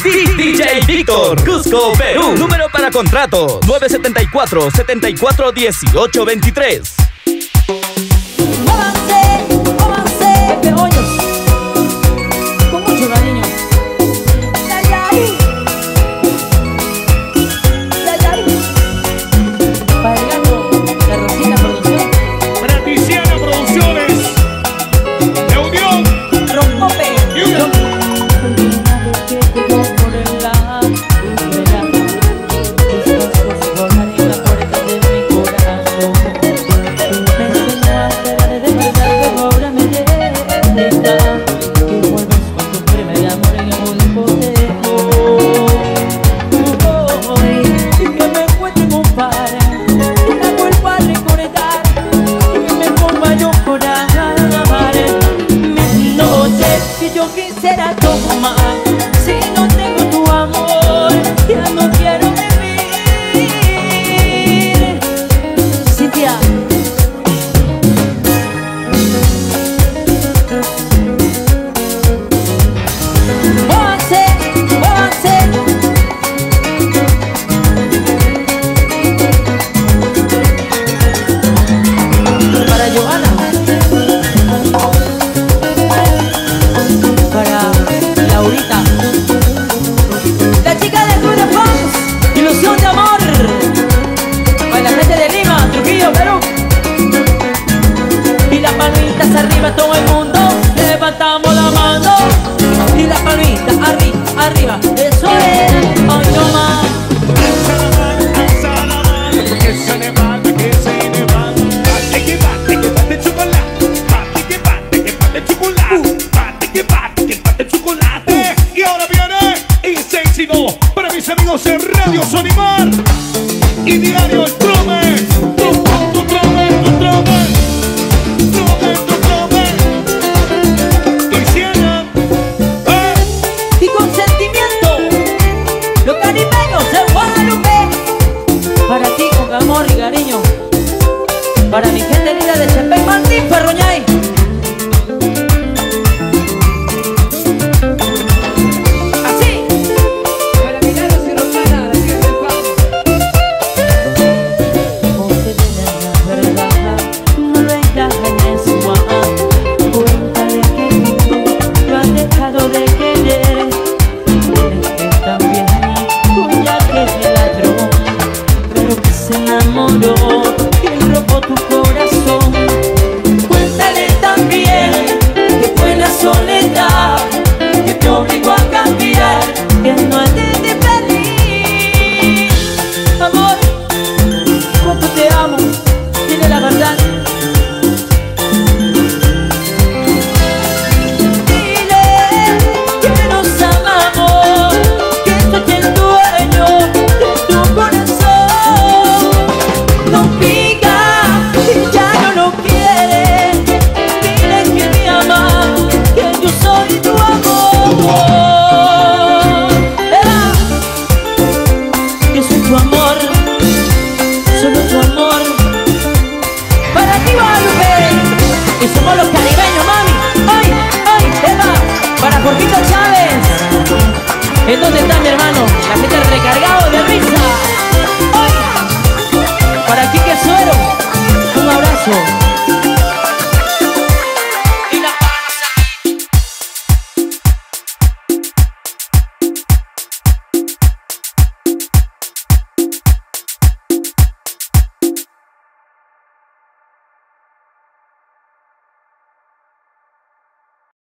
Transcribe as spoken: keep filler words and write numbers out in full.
D J Víctor, Cusco, Perú. Número para contratos nueve siete cuatro, siete cuatro uno ocho dos tres. Móvanse, móvanse, Pepe Hoyos, con mucho cariño. Yayay, yayay. Para el gato de Rosina Producción. Praticiana Producciones. De Unión. Rompope. Unión. Yo quisiera tomar, si no tengo tu amor, ya no quiero vivir. Cintia. Móvanse, móvanse. Para Johanna. Laurita, la chica de Club de Fans, ilusión de amor. Para la gente de Lima, Trujillo, Perú. Y las palmitas arriba, todo el mundo. Levantamos la mano. Y las palmitas arriba, arriba. Eso es, hoy no más. Alza la mano, alza la mano, que se levanta, que se levanta. Bate que bate, que bate chocolate. Bate que bate, que bate chocolate. Bate que bate, que bate chocolate. Y ahora viene Intensivo para mis amigos en Radio Sonimar y Diario El Trome. Tu, tu trome, tu trome. Trome, tu trome. Y Siena, eh. Y con sentimiento, los caribeños de Guadalupe. Para ti con amor y cariño. Para mi gente linda de Chepén, Martín, Perroñay. ¿Quién robó tu corazón? Cuéntale también que fue la soledad que te obligó a cambiar, que no andes de feliz. Amor, cuánto te amo, dile la verdad. Dile que nos amamos, que soy el dueño de tu corazón. No pica, ya no lo quiere. Dile que me ama, que yo soy tu amor. Eva, que soy tu amor, solo tu amor. Para ti, Guadalupe. Y somos los caribeños, mami. Ay, ay, Eva, para Jorgito Chávez. ¿En dónde está mi hermano? La gente recargado de risa. Ay, para Quique Suero, un abrazo.